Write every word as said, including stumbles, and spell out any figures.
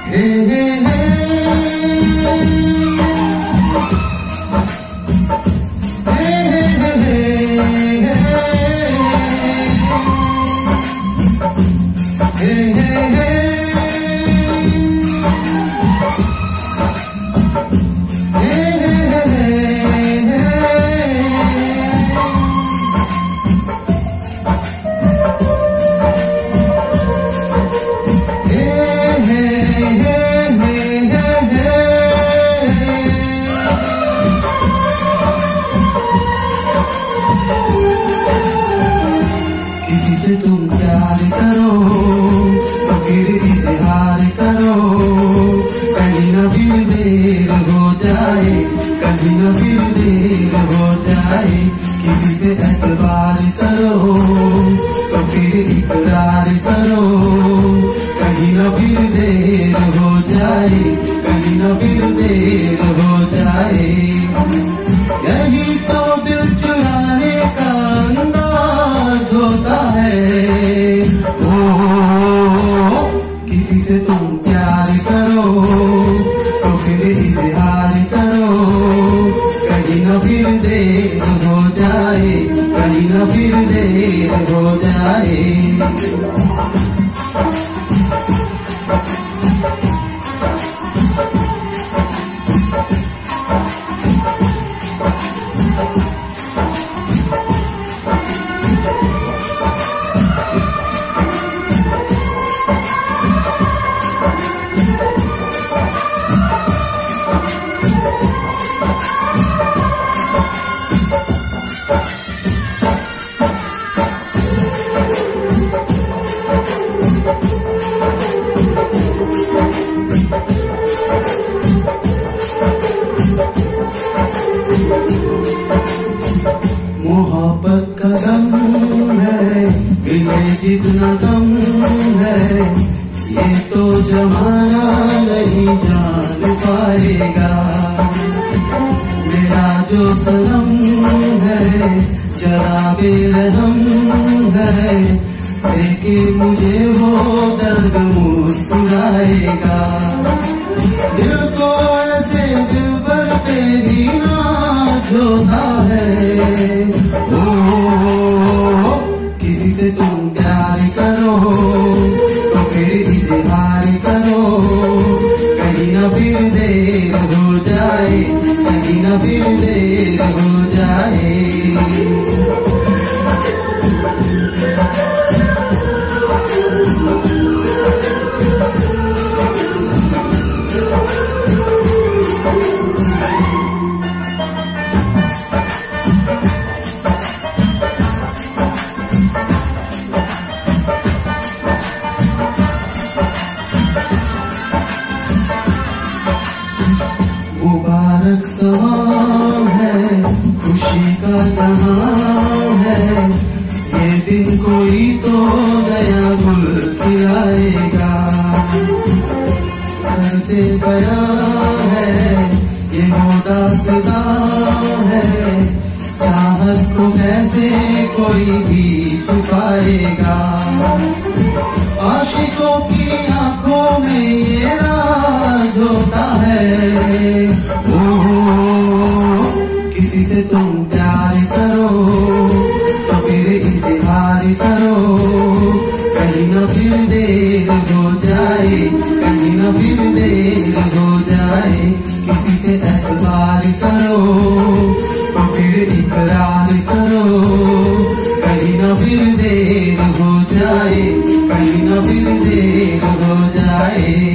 तुम प्यार करो तो फिर इजहार करो, कहीं न फिर देर हो जाए, कहीं न फिर देर हो जाए। किसी पे एतबार करो तो फिर इकरार करो, कहीं न फिर देर हो जाए, कहीं न फिर देर हो जाए। यही तो दिल चुराने का अंदाज होता है। ओ, किसी से तुम प्यार करो तो फिर इजहार करो, कहीं न फिर देर हो जाए, कहीं न फिर देर हो जाए। मोहब्बत का गम है, इन्हें जितना गम है, ये तो जमाना नहीं जान पाएगा। मेरा जो सनम है जरा बेरहम है, लेकिन मुझे वो दर्द मुस्कुराएगा। दिल को ऐसे दिल पर पे भी नाज होता है। ओ, किसी से तुम प्यार करो तो फिर इजहार करो, कहीं न फिर देर हो जाए, कहीं न फिर देर हो जाए। मुबारक सवाम है, खुशी का जहां है, ये दिन कोई तो नया गुल खिलाएगा। घर से बयां है ये मोदा सदा है, चाहत को कैसे कोई भी छुपाएगा। आशिकों की आंखों में ये राज होता है। ओ, किसी से तुम प्यार करो तो फिर इजहार करो, कहीं न फिर देर हो जाए, कहीं न फिर देर हो जाए। किसी पे एतबार करो तो फिर इकरार करो, कहीं न फिर देर हो जाए, कहीं न फिर देर हो जाए।